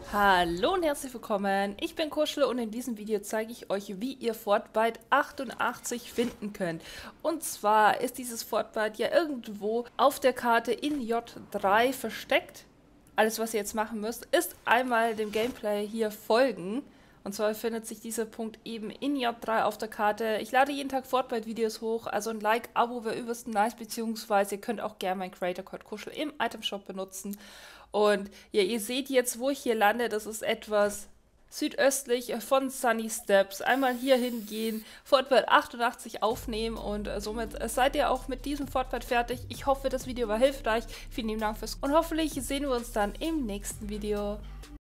Hallo und herzlich willkommen, ich bin Kuschel und in diesem Video zeige ich euch, wie ihr Fortbyte 88 finden könnt. Und zwar ist dieses Fortbyte ja irgendwo auf der Karte in J3 versteckt. Alles, was ihr jetzt machen müsst, ist einmal dem Gameplay hier folgen. Und zwar findet sich dieser Punkt eben in J3 auf der Karte. Ich lade jeden Tag Fortbyte-Videos hoch, also ein Like, Abo wäre übelst nice, beziehungsweise ihr könnt auch gerne meinen Creator-Code Kuschel im Itemshop benutzen. Und ja, ihr seht jetzt, wo ich hier lande, das ist etwas südöstlich von Sunny Steps. Einmal hier hingehen, Fortbyte 88 aufnehmen und somit seid ihr auch mit diesem Fortbyte fertig. Ich hoffe, das Video war hilfreich. Vielen lieben Dank fürs und hoffentlich sehen wir uns dann im nächsten Video.